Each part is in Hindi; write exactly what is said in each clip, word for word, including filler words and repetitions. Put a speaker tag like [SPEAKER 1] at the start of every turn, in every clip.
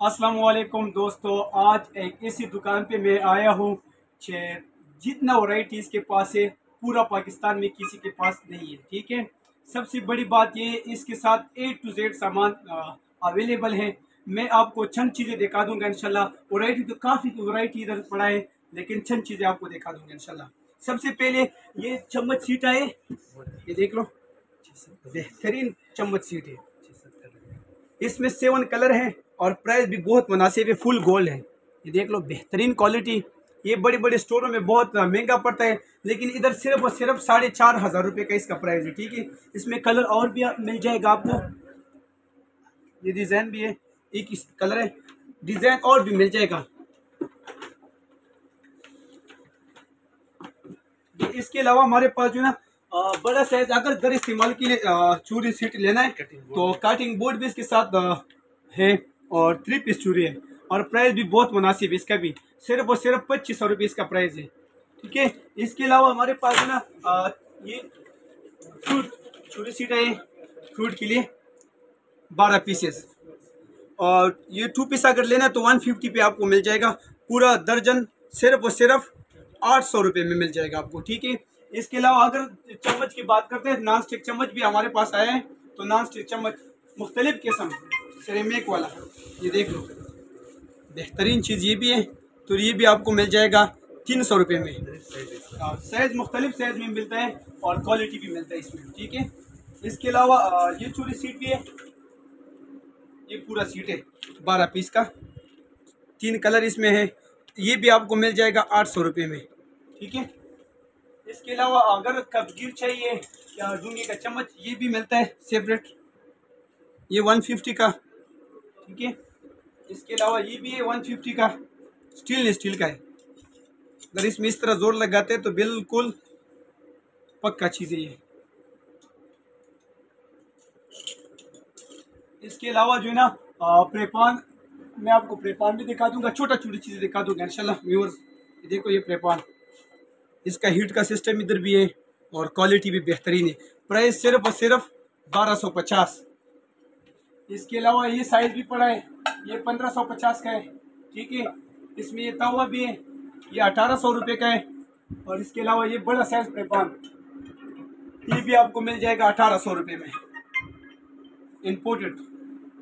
[SPEAKER 1] अस्सलाम वालेकुम दोस्तों, आज एक ऐसी दुकान पे मैं आया हूँ जितना वैरायटीज़ के पास है पूरा पाकिस्तान में किसी के पास नहीं है। ठीक है, सबसे बड़ी बात ये इसके साथ ए टू जेड सामान अवेलेबल है। मैं आपको चंद चीज़ें दिखा दूंगा इंशाल्लाह। वैरायटी तो काफ़ी वैरायटी इधर पड़ा है, लेकिन चंद चीज़ें आपको दिखा दूंगा इंशाल्लाह। सबसे पहले ये चम्मच सीट है, ये देख लो, बेहतरीन चम्मच सीट है। इसमें सेवन कलर है और प्राइस भी बहुत मुनासिब है, फुल गोल्ड है। ये देख लो, बेहतरीन क्वालिटी। ये बड़े बड़े स्टोरों में बहुत महंगा पड़ता है, लेकिन इधर सिर्फ और सिर्फ साढ़े चार हज़ार रुपये का इसका प्राइस है। ठीक है, इसमें कलर और भी मिल जाएगा आपको। ये डिज़ाइन भी है, एक इस कलर है, डिज़ाइन और भी मिल जाएगा। इसके अलावा हमारे पास जो है ना बड़ा साइज, अगर घर इस्तेमाल के लिए चूड़ी सीट लेना है तो कटिंग बोर्ड भी इसके साथ है और थ्री पीस चूड़ी है, और प्राइस भी बहुत मुनासिब है। इसका भी सिर्फ और सिर्फ पच्चीस सौ रुपये इसका प्राइस है। ठीक है, इसके अलावा हमारे पास है ना ये फ्रूट चूड़ी सीट है, फ्रूट के लिए बारह पीसेस, और ये टू पीस अगर लेना है तो वन फिफ्टी पे आपको मिल जाएगा। पूरा दर्जन सिर्फ और सिर्फ आठ सौ रुपये में मिल जाएगा आपको। ठीक है, इसके अलावा अगर चम्मच की बात करते हैं, नॉन स्टिक चम्मच भी हमारे पास आया है। तो नॉन स्टिक चम्मच मुख्तलिफ किस्म, सिरेमिक वाला, ये देख लो, बेहतरीन चीज़ ये भी है। तो ये भी आपको मिल जाएगा तीन सौ रुपये में। साइज़ मुख्तलिफ साइज़ में मिलता है और क्वालिटी भी मिलता है इसमें। ठीक है, इसके अलावा ये चूड़ी सीट भी है, ये पूरा सीट है बारह पीस का, तीन कलर इसमें है। ये भी आपको मिल जाएगा आठ सौ रुपये में। ठीक है, इसके अलावा अगर कपगीर चाहिए या डूंगे का चम्मच, ये भी मिलता है सेपरेट, ये वन फिफ्टी का। ठीक है, इसके अलावा ये भी है वन फिफ्टी का, स्टील स्टील का है। अगर इसमें इस तरह जोर लगाते हैं तो बिल्कुल पक्का चीज़ है ये। इसके अलावा जो है ना प्रेपान, मैं आपको प्रेपान भी दिखा दूंगा, छोटा छोटी चीज़ें दिखा दूंगा इंशाल्लाह व्यूअर्स। देखो ये प्रेपान, इसका हीट का सिस्टम इधर भी है और क्वालिटी भी बेहतरीन है। प्राइस सिर्फ और सिर्फ बारह सौ पचास। इसके अलावा ये साइज़ भी पड़ा है, ये पंद्रह सौ पचास का है। ठीक है, इसमें ये तवा भी है, ये अठारह सौ रुपये का है। और इसके अलावा ये बड़ा साइज प्रेपान, ये भी आपको मिल जाएगा अठारह सौ रुपये में, इम्पोर्टेड।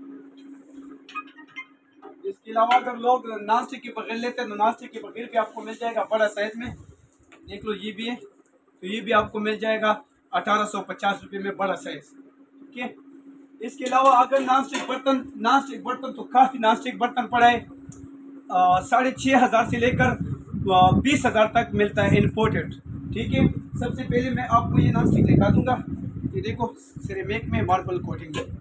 [SPEAKER 1] इसके अलावा अगर लोग नॉन स्टिक के बगैर लेते हैं तो नॉन स्टिक के बगैर भी आपको मिल जाएगा बड़ा साइज में। देख लो, ये भी है, तो ये भी आपको मिल जाएगा अठारह सौ पचास रुपये में, बड़ा साइज। ठीक है, इसके अलावा अगर नॉन स्टिक बर्तन, नॉन स्टिक बर्तन तो काफ़ी नॉन स्टिक बर्तन पड़ा है, साढ़े छः हज़ार से लेकर बीस हज़ार तक मिलता है, इम्पोर्टेड। ठीक है, सबसे पहले मैं आपको ये नॉन स्टिक दिखा दूंगा। ये देखो, सिरेमिक में मार्बल कोटिंग है,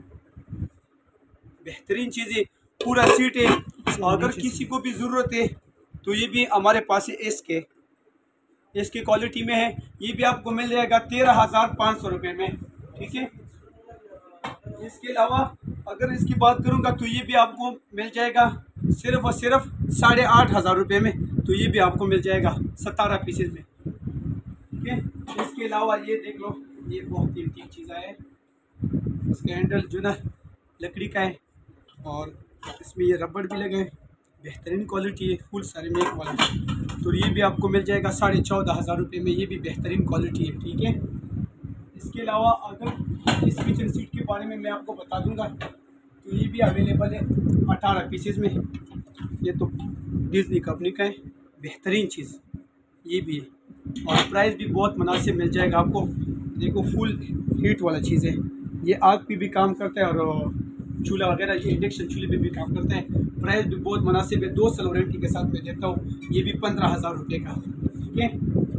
[SPEAKER 1] बेहतरीन चीज़ है, पूरा सीट है। अगर किसी को भी ज़रूरत है तो ये भी हमारे पास है, इसके इसकी क्वालिटी में है। ये भी आपको मिल जाएगा तेरह हज़ार पाँच सौ रुपये में। ठीक है, इसके अलावा अगर इसकी बात करूँगा तो ये भी आपको मिल जाएगा सिर्फ और सिर्फ साढ़े आठ हज़ार रुपये में। तो ये भी आपको मिल जाएगा सतारह पीसेज में। ठीक है, इसके अलावा ये देख लो, ये बहुत कीमती चीज़ है। इसका हैंडल जो ना लकड़ी का है और इसमें ये रबड़ भी लगे हैं, बेहतरीन क्वालिटी है, फुल सिरेमिक वाला। तो ये भी आपको मिल जाएगा साढ़े चौदह हज़ार रुपये में, ये भी बेहतरीन क्वालिटी है। ठीक है, इसके अलावा अगर इस किचन सीट के बारे में मैं आपको बता दूंगा तो ये भी अवेलेबल है अठारह पीसेस में। ये तो डिज्नी कंपनी का है, बेहतरीन चीज़ ये भी है, और प्राइस भी बहुत मुनासिब मिल जाएगा आपको। देखो, फुल हीट वाला चीज़ है, ये आग पे भी काम करता है और चूल्हा वगैरह, ये इंडक्शन चूल्हे पे भी काम करते हैं। प्राइस भी बहुत मुनासिब है, दो साल वारंटी के साथ मैं देता हूँ। ये भी पंद्रह हज़ार रुपये का। ठीक है,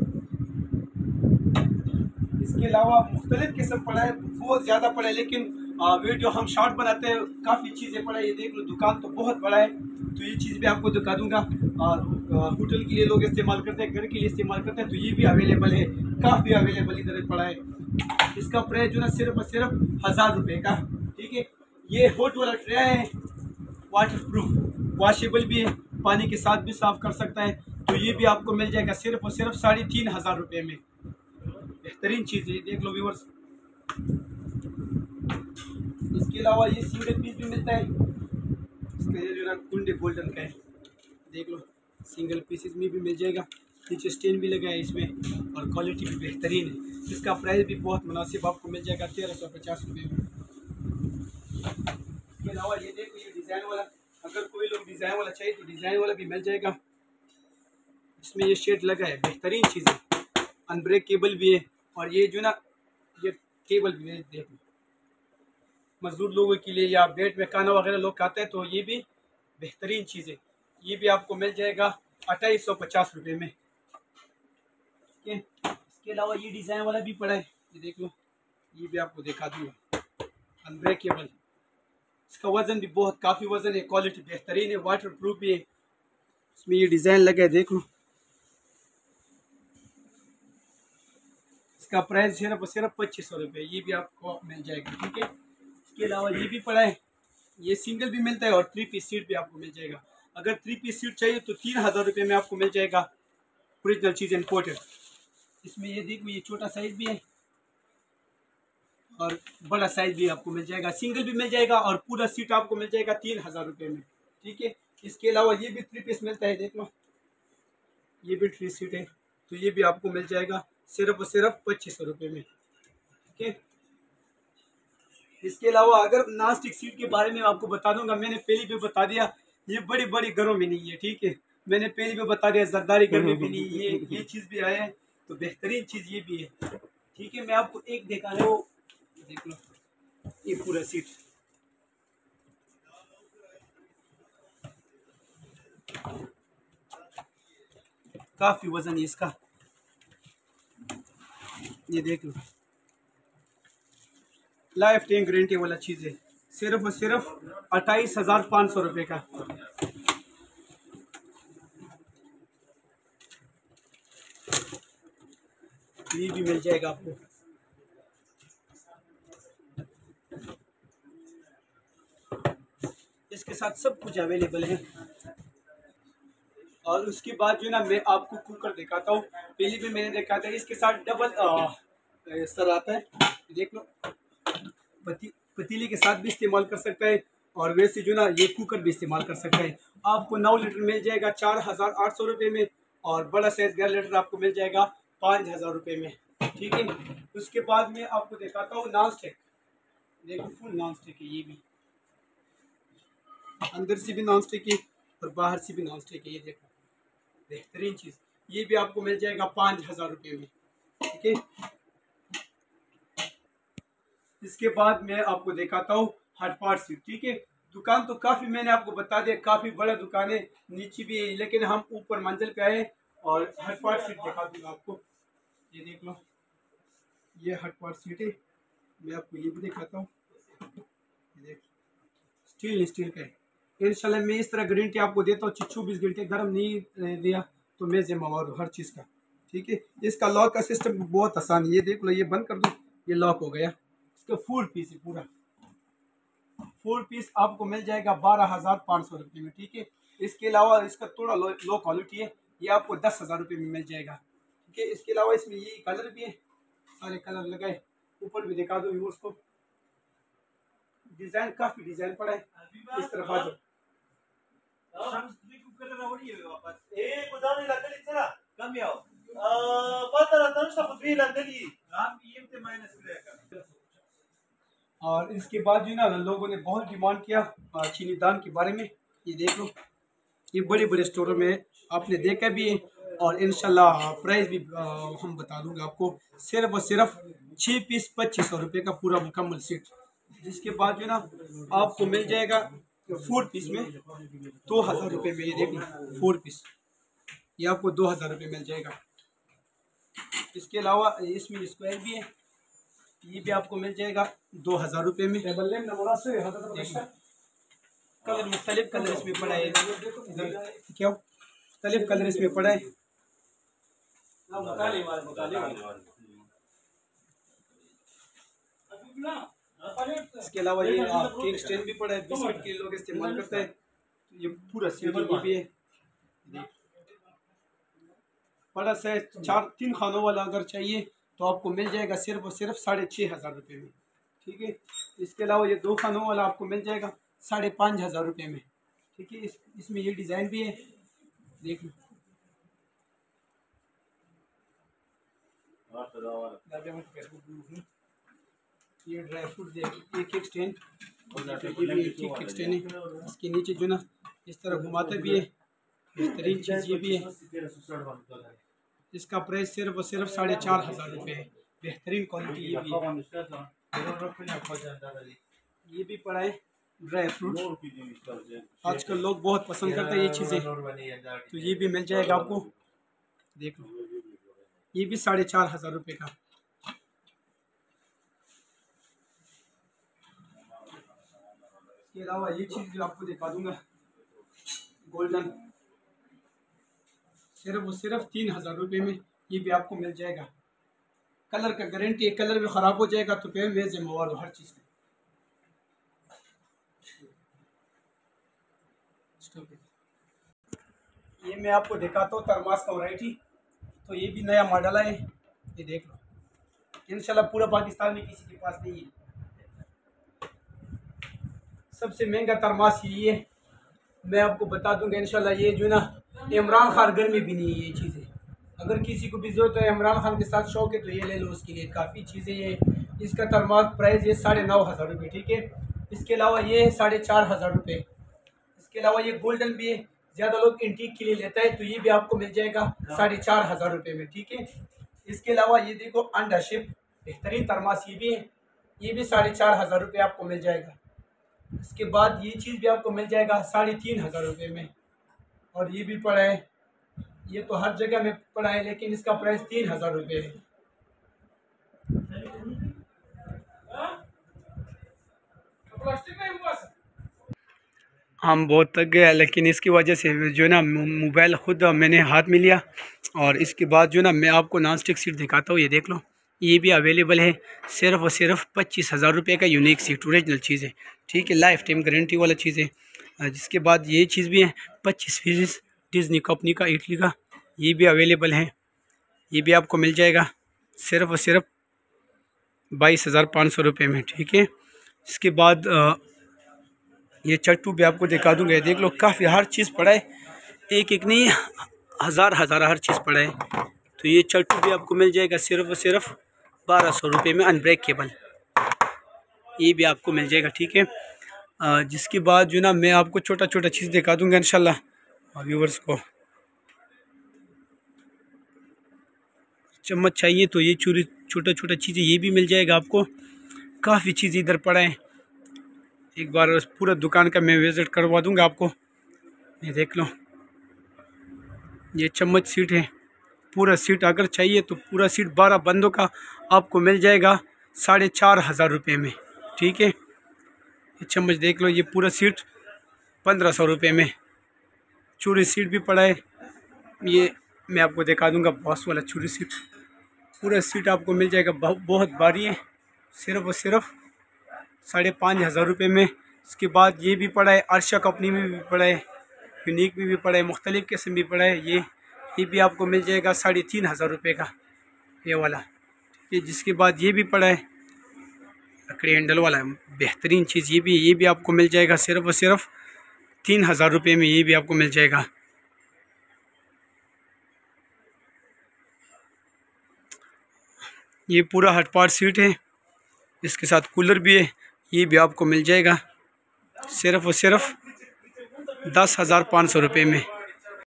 [SPEAKER 1] इसके अलावा मुख्तलिफ किस्म पड़ा है, बहुत ज़्यादा पड़ा है, लेकिन वीडियो हम शॉर्ट बनाते हैं, काफ़ी चीज़ें पड़ा है। ये देख लो, दुकान तो बहुत बड़ा है, तो ये चीज़ भी आपको दिखा दूंगा। होटल के लिए लोग इस्तेमाल करते हैं, घर के लिए इस्तेमाल करते हैं, तो ये भी अवेलेबल है, काफ़ी अवेलेबल इधर पड़ा है। इसका प्राइस जो ना सिर्फ और सिर्फ हज़ार रुपये का। ठीक है, ये हॉट वाला ट्रे है, वाटर प्रूफ, वॉशेबल भी है, पानी के साथ भी साफ़ कर सकता है। तो ये भी आपको मिल जाएगा सिर्फ और सिर्फ साढ़े तीन हज़ार रुपये में, बेहतरीन चीज़ है। देख लो व्यूअर्स, इसके अलावा ये सिंगल पीस भी मिलता है, इसका ये जो ना कुंडे गोल्डन का है, देख लो, सिंगल पीसेस में भी मिल जाएगा, नीचे स्टेन भी लगा है इसमें और क्वालिटी भी बेहतरीन है। इसका प्राइस भी बहुत मुनासिब आपको मिल जाएगा तेरह सौ पचास रुपये में। इसके अलावा ये देखो, ये डिज़ाइन वाला, अगर कोई लोग डिज़ाइन वाला चाहिए तो डिज़ाइन वाला भी मिल जाएगा। इसमें ये शेड लगा है, बेहतरीन चीज़ है, अनब्रेकेबल भी है। और ये जो ना ये टेबल भी है, देखो, मजदूर लोगों के लिए या बेड में खाना वगैरह लोग खाते हैं तो ये भी बेहतरीन चीज़ है। ये भी आपको मिल जाएगा अट्ठाईस सौ पचास रुपये में। ठीक है, इसके अलावा ये डिज़ाइन वाला भी पड़ा है, ये देख लो, ये भी आपको दिखा दूँगा, अनब्रेकेबल। इसका वज़न भी बहुत काफ़ी वज़न है, क्वालिटी बेहतरीन है, वाटर प्रूफ भी है। इसमें ये डिज़ाइन लगा है, देख लो। इसका प्राइस सिर्फ और सिर्फ पच्चीस सौ रुपये, ये भी आपको मिल जाएगा। ठीक है, इसके अलावा ये भी पड़ा है, ये सिंगल भी मिलता है और थ्री पीस सीट भी आपको मिल जाएगा। अगर थ्री पीस सीट चाहिए तो तीन हज़ार रुपये में आपको मिल जाएगा, ओरिजिनल चीज़ इम्पोर्टेड। इसमें ये देखो, ये छोटा साइज़ भी है और बड़ा साइज़ भी आपको मिल जाएगा, सिंगल भी मिल जाएगा और पूरा सीट आपको मिल जाएगा तीन हज़ार रुपये में। ठीक है, इसके अलावा ये भी थ्री पीस मिलता है, देख लो, ये भी थ्री सीट है, तो ये भी आपको मिल जाएगा सिर्फ और सिर्फ पच्चीस सौ रुपये में। ठीक है, इसके अलावा अगर नॉन स्टिक सीट के बारे में आपको बता दूंगा, मैंने पहले भी बता दिया, ये बड़ी बड़ी घरों में नहीं है। ठीक है, मैंने पहले भी बता दिया, जरदारी घर में भी नहीं, ये ये चीज़ भी आया है, तो बेहतरीन चीज़ ये भी है। ठीक है, मैं आपको एक दिखा रहा हूँ, देख लो, ये पूरा सीट, काफ़ी वज़न है इसका, ये देख लो, लाइफ टाइम गारंटी वाला चीज़ है, सिर्फ और सिर्फ अट्ठाईस हज़ार पाँच सौ रुपये का। ये भी मिल जाएगा आपको। इसके साथ सब कुछ अवेलेबल है। और उसके बाद जो ना मैं आपको कुकर दिखाता हूँ, पहले भी मैंने देखा था, इसके साथ डबल सर आता है, देख लो, पती पतीले के साथ भी इस्तेमाल कर सकता है और वैसे जो ना ये कुकर भी इस्तेमाल कर सकता है। आपको नौ लीटर मिल जाएगा चार हज़ार आठ सौ रुपये में और बड़ा साइज ग्यारह लीटर आपको मिल जाएगा पाँच हज़ार रुपये में। ठीक है, उसके बाद में आपको दिखाता हूँ नॉन स्टिक, देखो, फुल नॉन स्टिक है, ये भी अंदर से भी नॉन स्टिक है और बाहर से भी नॉन स्टिक है, ये देखो, बेहतरीन चीज़, ये भी आपको मिल जाएगा पाँच हज़ार रुपये में। ठीक है, इसके बाद मैं आपको दिखाता हूँ हटपाट सीट। ठीक है, दुकान तो काफ़ी मैंने आपको बता दिया, काफ़ी बड़ा दुकान है, नीचे भी है, लेकिन हम ऊपर मंजिल पे आए और हटपाट सीट दिखा दूँगा आपको। ये देख लो, ये हटपाट सीट है, मैं आपको ये भी दिखाता हूँ, ये देख, स्टील स्टील का है। इंशाल्लाह मैं इस तरह गारंटी आपको देता हूँ, चौबीस घंटे गर्म नहीं दिया तो मैं जिम्मेवार हूँ हर चीज़ का। ठीक है, इसका लॉक का सिस्टम बहुत आसान है, ये देख लो, ये बंद कर दो, ये लॉक हो गया। इसका फुल पीस है, पूरा फुल पीस आपको मिल जाएगा बारह हज़ार पाँच सौ रुपये में। ठीक है, इसके अलावा इसका थोड़ा लो लो क्वालिटी है, ये आपको दस हज़ार रुपये में मिल जाएगा। ठीक है, इसके अलावा इसमें ये कलर भी है, सारे कलर लगाए, ऊपर भी दिखा दो व्यूअर्स को, डिज़ाइन काफ़ी डिज़ाइन पड़ा है, इस तरफ आ जाओ। और इसके बाद जो ना लोगों ने बहुत डिमांड किया चीनी दान के बारे में, ये देख लो, ये बड़े बड़े स्टोरों में आपने देखा भी है और इंशाल्लाह प्राइस भी आ, हम बता दूंगा आपको, सिर्फ और सिर्फ छः पीस पच्चीस सौ रुपये का पूरा मुकम्मल सेट। जिसके बाद जो ना आपको मिल जाएगा फोर पीस में दो हज़ार रुपये में, ये देख लो, फोर पीस ये आपको दो हज़ार रुपये मिल जाएगा। इसके अलावा इसमें स्क्वायर भी है, ये भी आपको मिल जाएगा दो हज़ार रुपये में। कलर मुख्तलिफ कलर इसमें पड़ा है, क्या मुख्तलिफ कलर इसमें पड़ा है। इसके अलावा ये केक स्टैंड भी पड़ा है, बिस्किट के लोग इस्तेमाल करते हैं, ये पूरा सेट भी है। बड़ा साइज चार तीन खानों वाला अगर चाहिए तो आपको मिल जाएगा सिर्फ और सिर्फ साढ़े छः हज़ार रुपये में। ठीक है, इसके अलावा ये दो खानों वाला आपको मिल जाएगा साढ़े पाँच हज़ार रुपये में। ठीक है। इस, इसमें ये डिज़ाइन भी है, देख लो। ये ड्राई फ्रूट देख, एक एक स्टैंड, ये भी एक एक स्टैंड है। इसके नीचे जो ना इस तरह घुमाता भी है, बेहतरीन चीज़ ये भी है। इसका प्राइस सिर्फ और सिर्फ साढ़े चार हज़ार रुपये है। बेहतरीन क्वालिटी ये भी है। ये भी पड़ा है ड्राई फ्रूट, आजकल लोग बहुत पसंद करते हैं ये चीज़ें, तो ये भी मिल जाएगा आपको, देख लो। ये भी साढ़े चार हज़ार रुपये का। इसके अलावा ये चीज़ जो आपको दिखा दूंगा, गोल्डन, सिर्फ और सिर्फ तीन हज़ार रुपये में ये भी आपको मिल जाएगा। कलर का गारंटी है, कलर भी ख़राब हो जाएगा तो फिर मैं जिम्मेवार हूँ हर चीज़ का। ये मैं आपको दिखाता हूँ थर्मास का वैरायटी, तो ये भी नया मॉडल है, ये देख लो। इंशाल्लाह पूरा पाकिस्तान में किसी के पास नहीं है। सबसे महंगा थर्मास ये है, मैं आपको बता दूंगा इंशाल्लाह। ये जो ना इमरान खान घर में भी नहीं है ये चीज़ें। अगर किसी को भी जरूरत है, इमरान खान के साथ शौक है, तो ये ले लो, उसके लिए काफ़ी चीज़ें ये। इसका थर्मास प्राइस ये साढ़े नौ हज़ार रुपये, ठीक है। इसके अलावा ये है साढ़े चार हज़ार रुपये। इसके अलावा ये गोल्डन भी है, ज़्यादा लोग एंटीक के लिए लेता है, तो ये भी आपको मिल जाएगा साढ़े चार हज़ार रुपये में, ठीक है। इसके अलावा ये देखो अंडा शिप, बेहतरीन थर्मास ये भी है, ये भी साढ़े चार हज़ार रुपये आपको मिल जाएगा। इसके बाद ये चीज़ भी आपको मिल जाएगा साढ़े तीन हज़ार रुपये में। और ये भी पड़ा है, ये तो हर जगह में पड़ा है, लेकिन इसका प्राइस तीन हज़ार रुपये है। हम बहुत थक गए, लेकिन इसकी वजह से जो ना मोबाइल ख़ुद मैंने हाथ में लिया। और इसके बाद जो ना मैं आपको नॉन स्टिक सीट दिखाता हूँ, ये देख लो। ये भी अवेलेबल है, सिर्फ और सिर्फ पच्चीस हज़ार रुपये का यूनिक सीट, ओरिजिनल चीज़ है, ठीक है, लाइफ टाइम गारंटी वाला चीज़ है। जिसके बाद ये चीज़ भी है पच्चीस फीस डिज्नी कंपनी का, इटली का, ये भी अवेलेबल है। ये भी आपको मिल जाएगा सिर्फ और सिर्फ बाईस हज़ार पाँच सौ रुपये में, ठीक है। इसके बाद आ, ये चट्टू भी आपको दिखा दूँगा, देख लो। काफ़ी हर चीज़ पड़ा है, एक एक नहीं हज़ार हज़ार हर चीज़ पड़ा है। तो ये चट्टू भी आपको मिल जाएगा सिर्फ और सिर्फ बारह सौ रुपये में, अनब्रेकेबल, ये भी आपको मिल जाएगा, ठीक है। आ, जिसके बाद जो ना मैं आपको छोटा छोटा चीज़ दिखा दूँगा इंशाल्लाह व्यूवर्स को। चम्मच चाहिए तो ये चूरी छोटा छोटा चीज़ें ये भी मिल जाएगा आपको। काफ़ी चीज़ इधर पड़ा है, एक बार पूरा दुकान का मैं विज़िट करवा दूंगा आपको। ये देख लो, ये चम्मच सीट है, पूरा सीट अगर चाहिए तो पूरा सीट बारह बंदों का आपको मिल जाएगा साढ़े चार हज़ार रुपये में, ठीक है। ये चम्मच देख लो, ये पूरा सीट पंद्रह सौ रुपये में। चूरी सीट भी पड़ा है, ये मैं आपको दिखा दूंगा, बॉस वाला चूरी सीट। पूरा सीट आपको मिल जाएगा, बहुत भारी है, सिर्फ और सिर्फ साढ़े पाँच हज़ार रुपये में। इसके बाद ये भी पड़ा है, अर्शा कंपनी में भी पड़ा है, यूनिक में भी पड़ा है, मुख्तलिफ़ किस्म भी पड़ा है। ये ये भी आपको मिल जाएगा साढ़े तीन हज़ार रुपये का, ये वाला, ठीक है। जिसके बाद ये भी पड़ा है लकड़ी हैंडल वाला, बेहतरीन चीज़ ये भी, ये भी आपको मिल जाएगा सिर्फ और सिर्फ तीन हज़ार रुपये में, ये भी आपको मिल जाएगा। ये पूरा हट पार्ट सीट है, इसके साथ कूलर भी है, ये भी आपको मिल जाएगा सिर्फ और सिर्फ दस हज़ार पाँच सौ रुपये में।